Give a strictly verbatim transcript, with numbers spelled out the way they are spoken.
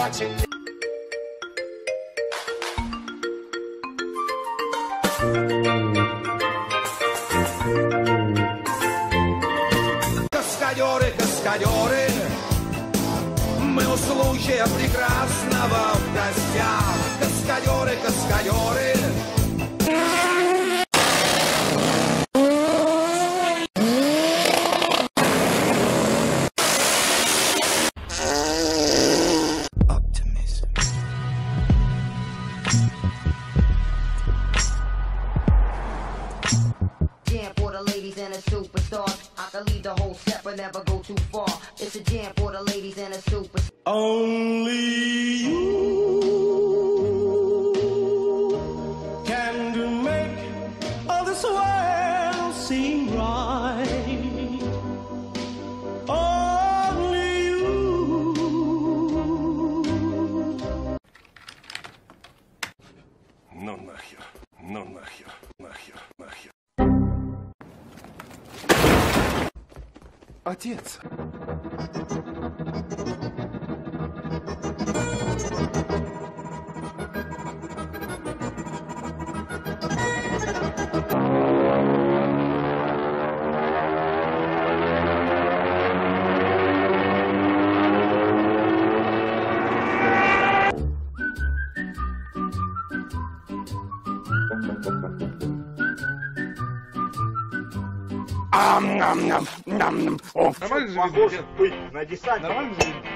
watching. Каскадеры, каскадеры, мы у случая прекрасного в гостях. Каскадеры, каскадеры. Never go too far. It's a jam for the ladies and a super. Only you can make all this world seem right. Only you. Ну нахер, ну нахер, нахер, нахер. Отец. Нормально же похож быть на десанте. Нормально же